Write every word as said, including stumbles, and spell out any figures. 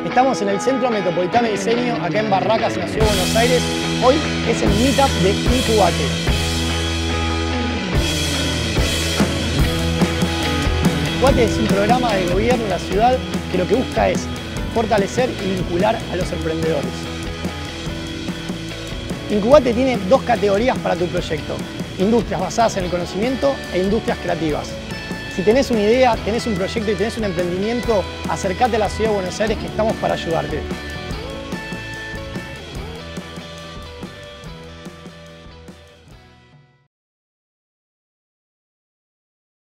Estamos en el Centro Metropolitano de Diseño, acá en Barracas, en la Ciudad de Buenos Aires. Hoy es el Meetup de Incubate. Incubate es un programa de gobierno de la ciudad que lo que busca es fortalecer y vincular a los emprendedores. Incubate tiene dos categorías para tu proyecto: industrias basadas en el conocimiento e industrias creativas. Si tenés una idea, tenés un proyecto y tenés un emprendimiento, acércate a la Ciudad de Buenos Aires, que estamos para ayudarte.